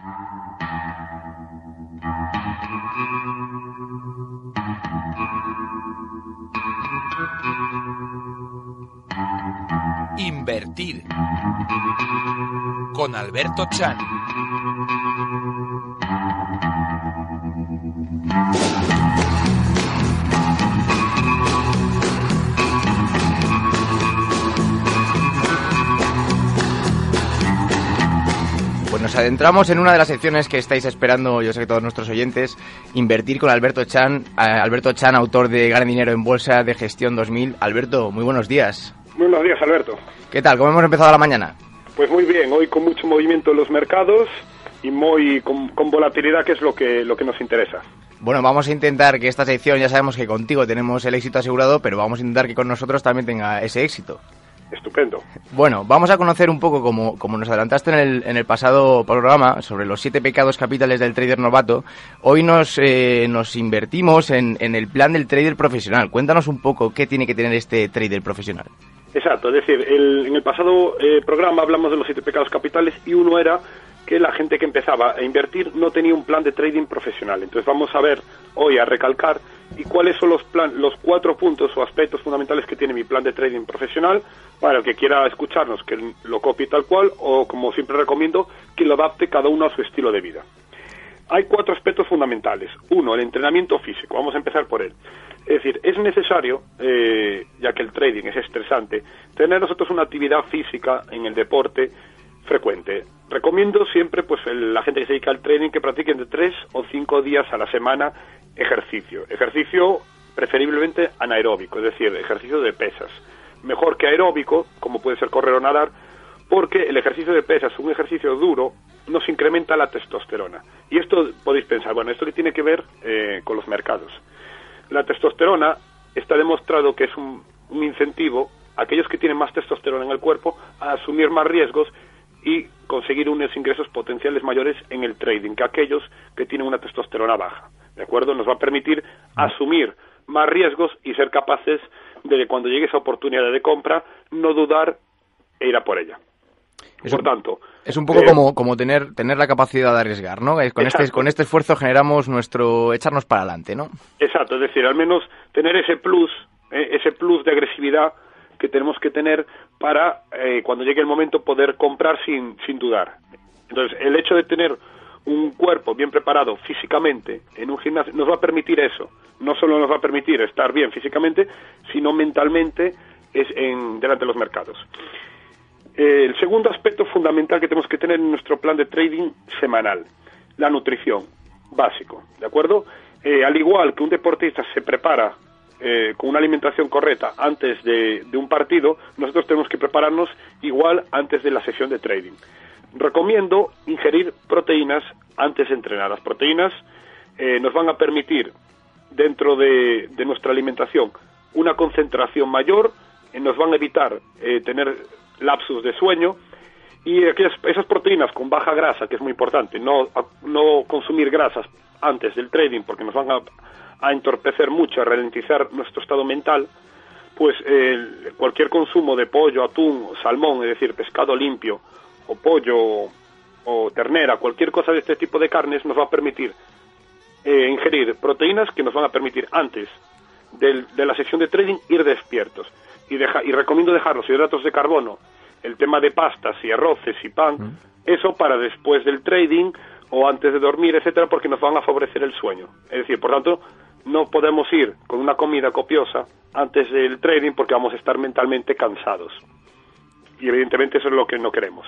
Invertir con Alberto Chan. Pues nos adentramos en una de las secciones que estáis esperando, yo sé que todos nuestros oyentes, Invertir con Alberto Chan. Alberto Chan, autor de Gana Dinero en Bolsa de Gestión 2000. Alberto, muy buenos días. Buenos días, Alberto. ¿Qué tal? ¿Cómo hemos empezado la mañana? Pues muy bien, hoy con mucho movimiento en los mercados y con volatilidad, que es lo que nos interesa. Bueno, vamos a intentar que esta sección, ya sabemos que contigo tenemos el éxito asegurado, pero vamos a intentar que con nosotros también tenga ese éxito. Estupendo. Bueno, vamos a conocer un poco, como nos adelantaste en el pasado programa, sobre los 7 pecados capitales del trader novato. Hoy nos invertimos en el plan del trader profesional. Cuéntanos un poco qué tiene que tener este trader profesional. Exacto, es decir, en el pasado programa hablamos de los 7 pecados capitales y uno era que la gente que empezaba a invertir no tenía un plan de trading profesional. Entonces vamos a ver hoy, a recalcar, y cuáles son los 4 puntos o aspectos fundamentales que tiene mi plan de trading profesional, para el que quiera escucharnos, que lo copie tal cual, o como siempre recomiendo, que lo adapte cada uno a su estilo de vida. Hay 4 aspectos fundamentales. Uno, el entrenamiento físico. Vamos a empezar por él. Es decir, es necesario, ya que el trading es estresante, tener nosotros una actividad física en el deporte frecuente. Recomiendo siempre, pues, la gente que se dedica al trading, que practiquen de 3 o 5 días a la semana ejercicio. Ejercicio preferiblemente anaeróbico, es decir, ejercicio de pesas. Mejor que aeróbico, como puede ser correr o nadar, porque el ejercicio de pesas, un ejercicio duro, nos incrementa la testosterona. Y esto podéis pensar, bueno, ¿esto qué tiene que ver con los mercados? La testosterona está demostrado que es un incentivo a aquellos que tienen más testosterona en el cuerpo a asumir más riesgos y conseguir unos ingresos potenciales mayores en el trading que aquellos que tienen una testosterona baja. ¿De acuerdo? Nos va a permitir asumir más riesgos y ser capaces de que cuando llegue esa oportunidad de compra no dudar e ir a por ella. Por tanto, es un poco como tener la capacidad de arriesgar, ¿no? Con este esfuerzo generamos nuestro echarnos para adelante, ¿no? Exacto, es decir, al menos tener ese plus de agresividad que tenemos que tener para cuando llegue el momento poder comprar sin dudar. Entonces, el hecho de tener un cuerpo bien preparado físicamente en un gimnasio nos va a permitir eso. No solo nos va a permitir estar bien físicamente, sino mentalmente delante de los mercados. El segundo aspecto fundamental que tenemos que tener en nuestro plan de trading semanal, la nutrición, básico, ¿de acuerdo? Al igual que un deportista se prepara con una alimentación correcta antes de un partido, nosotros tenemos que prepararnos igual antes de la sesión de trading. Recomiendo ingerir proteínas antes de entrenar. Las proteínas nos van a permitir, dentro de nuestra alimentación, una concentración mayor, nos van a evitar tener lapsus de sueño, y esas proteínas con baja grasa, que es muy importante, no consumir grasas antes del trading porque nos van a entorpecer mucho, a ralentizar nuestro estado mental, pues cualquier consumo de pollo, atún, salmón, es decir, pescado limpio, o pollo, o ternera, cualquier cosa de este tipo de carnes nos va a permitir ingerir proteínas que nos van a permitir antes de la sesión de trading ir despiertos. Y recomiendo dejar los hidratos de carbono, el tema de pastas y arroces y pan, eso para después del trading o antes de dormir, etcétera, porque nos van a favorecer el sueño. Es decir, por tanto, no podemos ir con una comida copiosa antes del trading porque vamos a estar mentalmente cansados. Y evidentemente eso es lo que no queremos.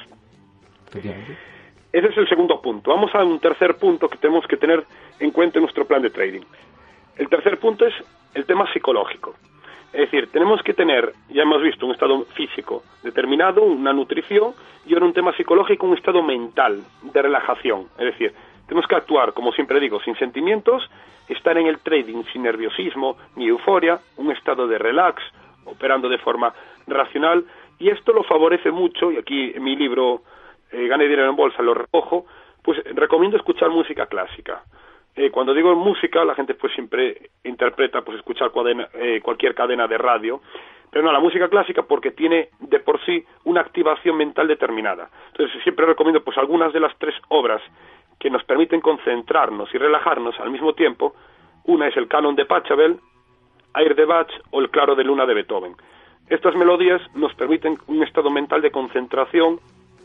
Ese es el segundo punto. Vamos a un tercer punto que tenemos que tener en cuenta en nuestro plan de trading. El tercer punto es el tema psicológico. Es decir, tenemos que tener, ya hemos visto, un estado físico determinado, una nutrición, y ahora un tema psicológico, un estado mental de relajación. Es decir, tenemos que actuar, como siempre digo, sin sentimientos, estar en el trading sin nerviosismo ni euforia, un estado de relax, operando de forma racional, y esto lo favorece mucho, y aquí en mi libro Gane Dinero en Bolsa lo recojo, pues recomiendo escuchar música clásica. Cuando digo música, la gente pues siempre interpreta pues escuchar cualquier cadena de radio, pero no, la música clásica porque tiene de por sí una activación mental determinada. Entonces siempre recomiendo pues algunas de las 3 obras que nos permiten concentrarnos y relajarnos al mismo tiempo. Una es el Canon de Pachelbel, Air de Bach o el Claro de Luna de Beethoven. Estas melodías nos permiten un estado mental de concentración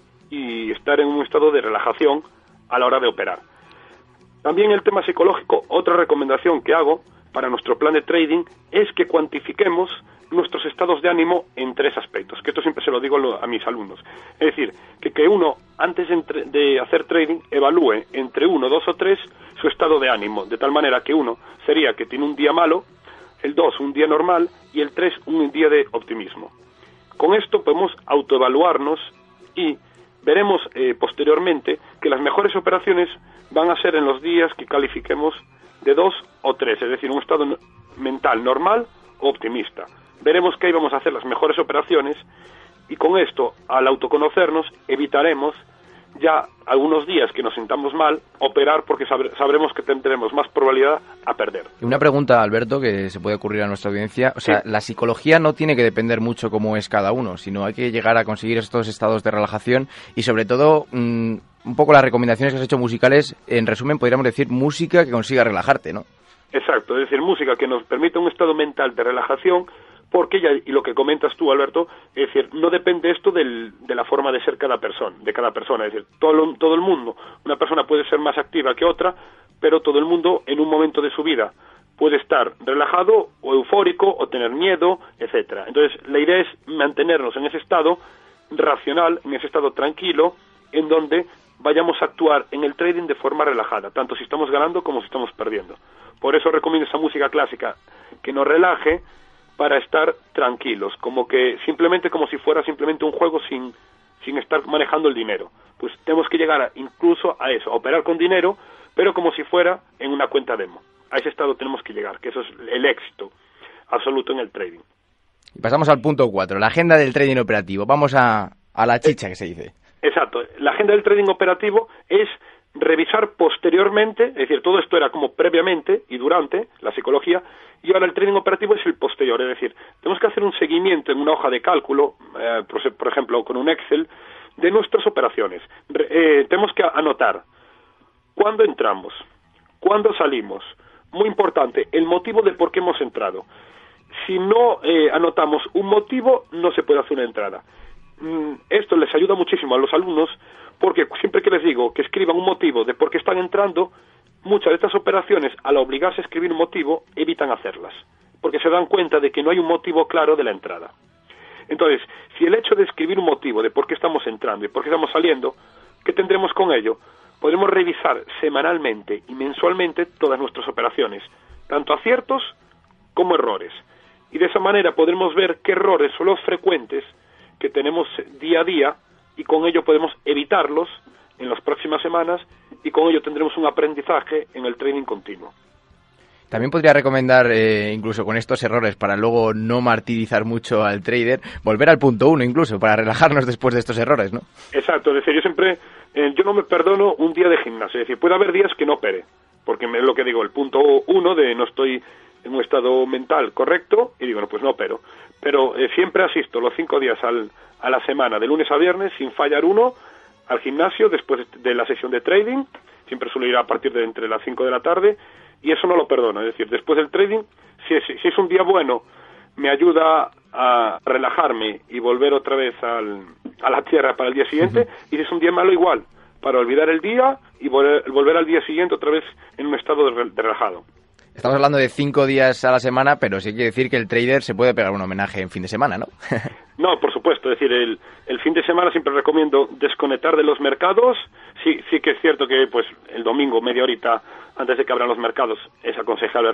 y estar en un estado de relajación a la hora de operar. También el tema psicológico, otra recomendación que hago para nuestro plan de trading es que cuantifiquemos nuestros estados de ánimo en 3 aspectos, que esto siempre se lo digo a mis alumnos. Es decir, que uno, antes de hacer trading, evalúe entre 1, 2 o 3 su estado de ánimo, de tal manera que 1 sería que tiene un día malo, el 2 un día normal y el 3 un día de optimismo. Con esto podemos autoevaluarnos y veremos posteriormente que las mejores operaciones van a ser en los días que califiquemos de 2 o 3, es decir, un estado mental normal o optimista. Veremos que ahí vamos a hacer las mejores operaciones y con esto, al autoconocernos, evitaremos ya algunos días que nos sintamos mal, operar porque sabremos que tendremos más probabilidad a perder. Y una pregunta, Alberto, que se puede ocurrir a nuestra audiencia. O sea, la psicología no tiene que depender mucho cómo es cada uno, sino hay que llegar a conseguir estos estados de relajación y sobre todo un poco las recomendaciones que has hecho musicales, en resumen podríamos decir música que consiga relajarte, ¿no? Exacto, es decir, música que nos permita un estado mental de relajación, porque ya, y lo que comentas tú, Alberto, es decir, no depende esto de la forma de ser de cada persona, es decir, todo el mundo, una persona puede ser más activa que otra, pero todo el mundo en un momento de su vida puede estar relajado o eufórico o tener miedo, etcétera. Entonces, la idea es mantenernos en ese estado racional, en ese estado tranquilo, en donde vayamos a actuar en el trading de forma relajada, tanto si estamos ganando como si estamos perdiendo. Por eso recomiendo esa música clásica que nos relaje para estar tranquilos, como si fuera simplemente un juego sin estar manejando el dinero. Pues tenemos que llegar incluso a eso, a operar con dinero, pero como si fuera en una cuenta demo. A ese estado tenemos que llegar, que eso es el éxito absoluto en el trading. Y pasamos al punto 4, la agenda del trading operativo. Vamos a la chicha, que se dice. Exacto. La agenda del trading operativo es revisar posteriormente, es decir, todo esto era como previamente y durante la psicología, y ahora el trading operativo es el posterior, es decir, tenemos que hacer un seguimiento en una hoja de cálculo, por ejemplo, con un Excel, de nuestras operaciones. Tenemos que anotar cuándo entramos, cuándo salimos, muy importante, el motivo de por qué hemos entrado. Si no anotamos un motivo, no se puede hacer una entrada. Esto les ayuda muchísimo a los alumnos porque siempre que les digo que escriban un motivo de por qué están entrando, muchas de estas operaciones, al obligarse a escribir un motivo, evitan hacerlas, porque se dan cuenta de que no hay un motivo claro de la entrada. Entonces, si el hecho de escribir un motivo de por qué estamos entrando y por qué estamos saliendo, ¿qué tendremos con ello? Podremos revisar semanalmente y mensualmente todas nuestras operaciones, tanto aciertos como errores. Y de esa manera podremos ver qué errores son los frecuentes que tenemos día a día y con ello podemos evitarlos en las próximas semanas y con ello tendremos un aprendizaje en el trading continuo. También podría recomendar, incluso con estos errores, para luego no martirizar mucho al trader, volver al punto 1 incluso, para relajarnos después de estos errores, ¿no? Exacto, es decir, yo no me perdono un día de gimnasio, es decir, puede haber días que no opere, porque es lo que digo, el punto 1 de no estoy en un estado mental correcto, y digo, no, pues no opero. Pero siempre asisto los 5 días a la semana, de lunes a viernes, sin fallar uno, al gimnasio después de la sesión de trading, siempre suelo ir a partir de entre las 5 de la tarde, y eso no lo perdono, es decir, después del trading, si es un día bueno, me ayuda a relajarme y volver otra vez a la tierra para el día siguiente, y si es un día malo igual, para olvidar el día y volver al día siguiente otra vez en un estado de relajado. Estamos hablando de 5 días a la semana, pero sí quiere decir que el trader se puede pegar un homenaje en fin de semana, ¿no? No, por supuesto, es decir, el fin de semana siempre recomiendo desconectar de los mercados. Sí que es cierto que pues el domingo, media horita antes de que abran los mercados, es aconsejable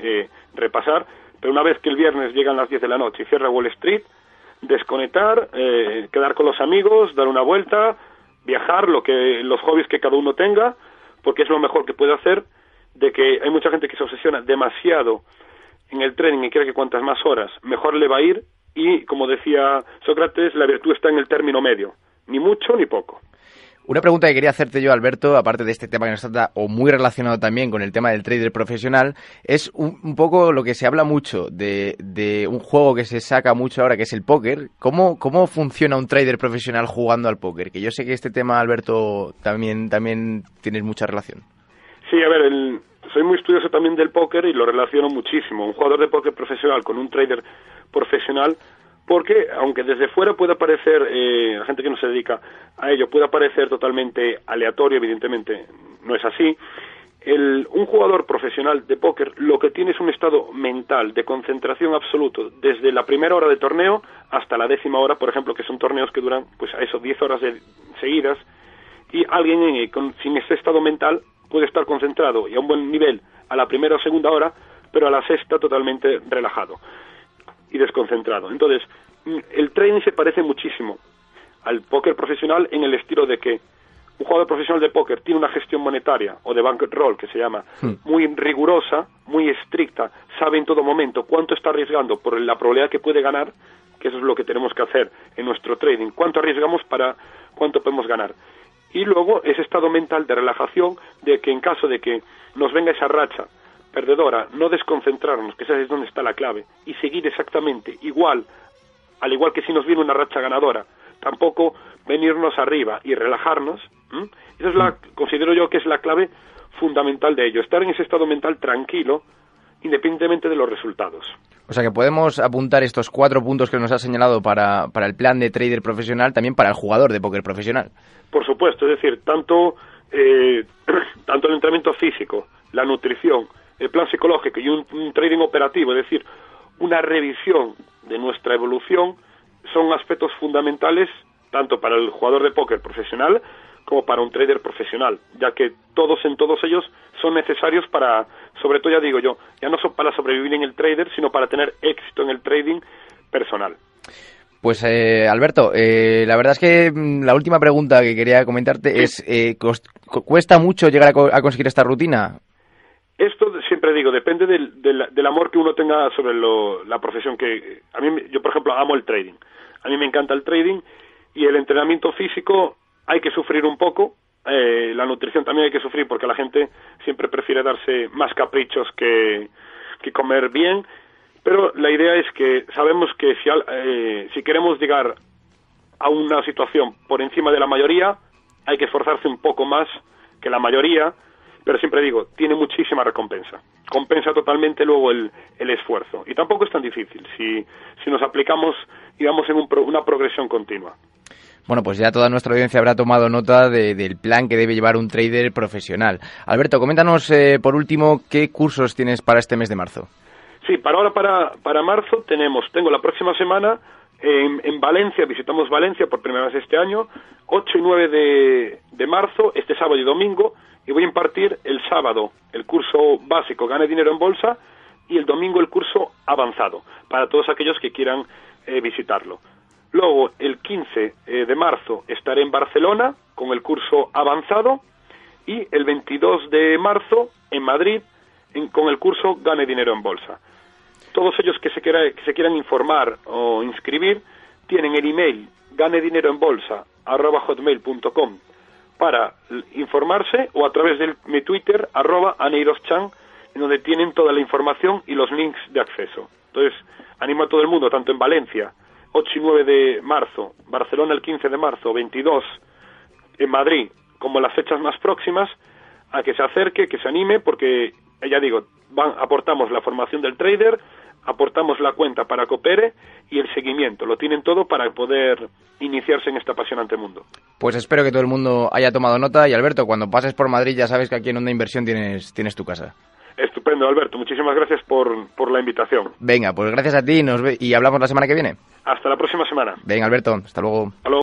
repasar, pero una vez que el viernes llegan las 10 de la noche y cierra Wall Street, desconectar, quedar con los amigos, dar una vuelta, viajar, los hobbies que cada uno tenga, porque es lo mejor que puede hacer, de que hay mucha gente que se obsesiona demasiado en el trading y cree que cuantas más horas mejor le va a ir, y como decía Sócrates, la virtud está en el término medio, ni mucho ni poco. Una pregunta que quería hacerte yo, Alberto, aparte de este tema que nos trata, o muy relacionado también con el tema del trader profesional, es un poco lo que se habla mucho de un juego que se saca mucho ahora, que es el póker. ¿Cómo funciona un trader profesional jugando al póker? Que yo sé que este tema, Alberto, también tienes mucha relación. Sí, a ver, soy muy estudioso también del póker y lo relaciono muchísimo. Un jugador de póker profesional con un trader profesional, porque aunque desde fuera pueda parecer, la gente que no se dedica a ello, pueda parecer totalmente aleatorio, evidentemente no es así. Un jugador profesional de póker lo que tiene es un estado mental de concentración absoluto desde la primera hora de torneo hasta la 10ª hora, por ejemplo, que son torneos que duran pues a eso 10 horas seguidas, y alguien sin ese estado mental puede estar concentrado y a un buen nivel a la primera o segunda hora, pero a la sexta totalmente relajado y desconcentrado. Entonces, el trading se parece muchísimo al póker profesional en el estilo de que un jugador profesional de póker tiene una gestión monetaria, o de bankroll, que se llama, muy rigurosa, muy estricta, sabe en todo momento cuánto está arriesgando por la probabilidad que puede ganar, que eso es lo que tenemos que hacer en nuestro trading, cuánto arriesgamos para cuánto podemos ganar. Y luego ese estado mental de relajación, de que en caso de que nos venga esa racha perdedora, no desconcentrarnos, que esa es donde está la clave, y seguir exactamente igual, al igual que si nos viene una racha ganadora, tampoco venirnos arriba y relajarnos. Eso es considero yo que es la clave fundamental de ello, estar en ese estado mental tranquilo, independientemente de los resultados. O sea que podemos apuntar estos 4 puntos que nos has señalado para el plan de trader profesional también para el jugador de póker profesional. Por supuesto, es decir, tanto el entrenamiento físico, la nutrición, el plan psicológico y un trading operativo, es decir, una revisión de nuestra evolución, son aspectos fundamentales tanto para el jugador de póker profesional como para un trader profesional, ya que todos ellos son necesarios para, sobre todo ya digo yo, ya no son para sobrevivir en el trader, sino para tener éxito en el trading personal. Pues Alberto, la verdad es que la última pregunta que quería comentarte es, ¿cuesta mucho llegar a conseguir esta rutina? Esto siempre digo, depende del amor que uno tenga sobre la profesión que... yo por ejemplo amo el trading, a mí me encanta el trading y el entrenamiento físico hay que sufrir un poco, la nutrición también hay que sufrir porque la gente siempre prefiere darse más caprichos que comer bien, pero la idea es que sabemos que si queremos llegar a una situación por encima de la mayoría, hay que esforzarse un poco más que la mayoría, pero siempre digo, tiene muchísima recompensa. Compensa totalmente luego el esfuerzo. Y tampoco es tan difícil si nos aplicamos, digamos, en una progresión continua. Bueno, pues ya toda nuestra audiencia habrá tomado nota del plan que debe llevar un trader profesional. Alberto, coméntanos por último qué cursos tienes para este mes de marzo. Sí, para marzo tengo la próxima semana en Valencia, visitamos Valencia por primera vez este año, 8 y 9 de marzo, este sábado y domingo, y voy a impartir el sábado el curso básico Gane Dinero en Bolsa y el domingo el curso avanzado, para todos aquellos que quieran visitarlo. Luego, el 15 de marzo estaré en Barcelona con el curso avanzado y el 22 de marzo en Madrid con el curso Gane Dinero en Bolsa. Todos ellos que se quieran informar o inscribir tienen el email ganedineroenbolsa@hotmail.com para informarse o a través de mi Twitter @aneiroschan, en donde tienen toda la información y los links de acceso. Entonces, animo a todo el mundo, tanto en Valencia, 8 y 9 de marzo, Barcelona el 15 de marzo, 22 en Madrid, como las fechas más próximas, a que se acerque, que se anime, porque, ya digo, aportamos la formación del trader, aportamos la cuenta para Coopere y el seguimiento. Lo tienen todo para poder iniciarse en este apasionante mundo. Pues espero que todo el mundo haya tomado nota y Alberto, cuando pases por Madrid ya sabes que aquí en Onda Inversión tienes tu casa. Estupendo, Alberto. Muchísimas gracias por la invitación. Venga, pues gracias a ti y hablamos la semana que viene. Hasta la próxima semana. Venga, Alberto, hasta luego. Hasta luego.